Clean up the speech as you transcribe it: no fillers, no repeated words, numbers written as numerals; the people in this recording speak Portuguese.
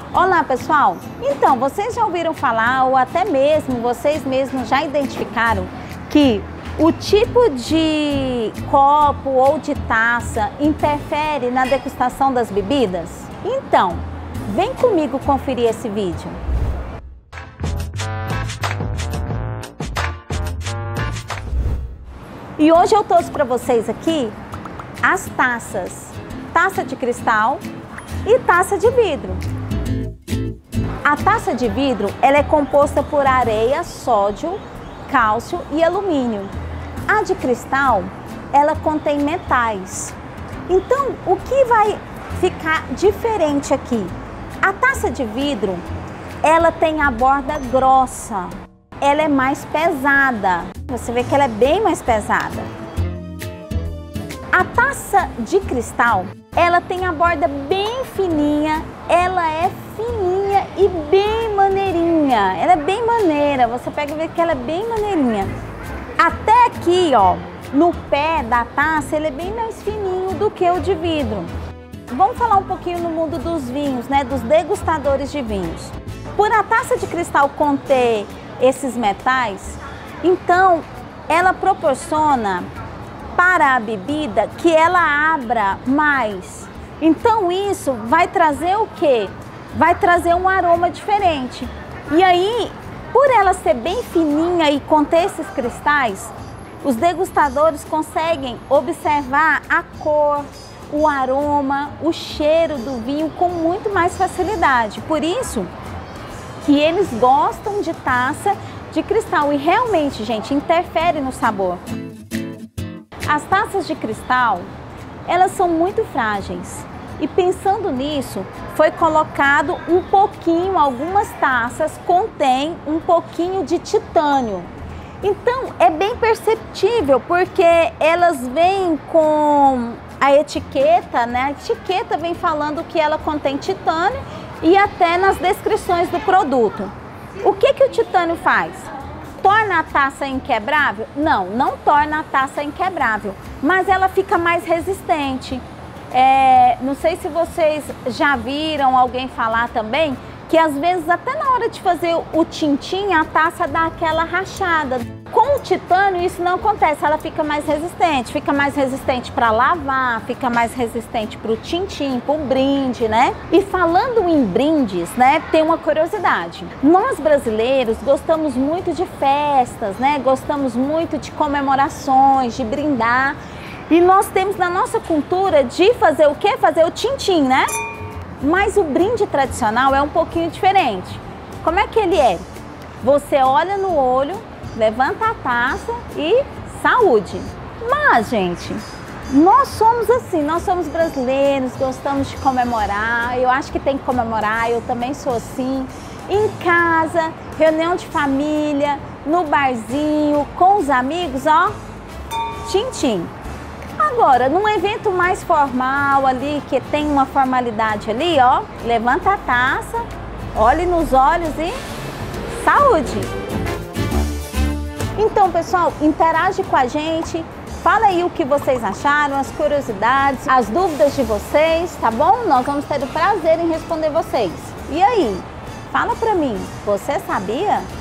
Olá pessoal, então vocês já ouviram falar ou até mesmo vocês mesmos já identificaram que o tipo de copo ou de taça interfere na degustação das bebidas? Então, vem comigo conferir esse vídeo. E hoje eu trouxe para vocês aqui as taças, taça de cristal e taça de vidro. A taça de vidro, ela é composta por areia, sódio, cálcio e alumínio. A de cristal, ela contém metais. Então, o que vai ficar diferente aqui? A taça de vidro, ela tem a borda grossa. Ela é mais pesada. Você vê que ela é bem mais pesada. A taça de cristal, ela tem a borda bem fininha, ela é fininha e bem maneirinha. Ela é bem maneira, você pega e vê que ela é bem maneirinha. Até aqui, ó, no pé da taça, ele é bem mais fininho do que o de vidro. Vamos falar um pouquinho no mundo dos vinhos, né, dos degustadores de vinhos. Por a taça de cristal conter esses metais, então ela proporciona para a bebida que ela abra mais. Então isso vai trazer o quê? Vai trazer um aroma diferente. E aí, por ela ser bem fininha e conter esses cristais, os degustadores conseguem observar a cor, o aroma, o cheiro do vinho com muito mais facilidade. Por isso que eles gostam de taça de cristal e realmente, gente, interfere no sabor. As taças de cristal, elas são muito frágeis e pensando nisso, foi colocado um pouquinho, algumas taças contêm um pouquinho de titânio. Então, é bem perceptível porque elas vêm com a etiqueta, né? A etiqueta vem falando que ela contém titânio e até nas descrições do produto. O que o titânio faz? Torna a taça inquebrável? Não, não torna a taça inquebrável, mas ela fica mais resistente. Não sei se vocês já viram alguém falar também que às vezes até na hora de fazer o tintim a taça dá aquela rachada. Com o titânio isso não acontece, ela fica mais resistente para lavar, fica mais resistente para o tintim, para o brinde, né? E falando em brindes, né, tem uma curiosidade. Nós brasileiros gostamos muito de festas, né? Gostamos muito de comemorações, de brindar. E nós temos na nossa cultura de fazer o quê? Fazer o tintim, né? Mas o brinde tradicional é um pouquinho diferente. Como é que ele é? Você olha no olho, levanta a taça e saúde. Mas, gente, nós somos assim, nós somos brasileiros, gostamos de comemorar. Eu acho que tem que comemorar, eu também sou assim. Em casa, reunião de família, no barzinho, com os amigos, ó, tintim. Agora, num evento mais formal ali, que tem uma formalidade ali, ó, levanta a taça, olhe nos olhos e saúde! Então, pessoal, interage com a gente, fala aí o que vocês acharam, as curiosidades, as dúvidas de vocês, tá bom? Nós vamos ter o prazer em responder vocês. E aí, fala pra mim, você sabia?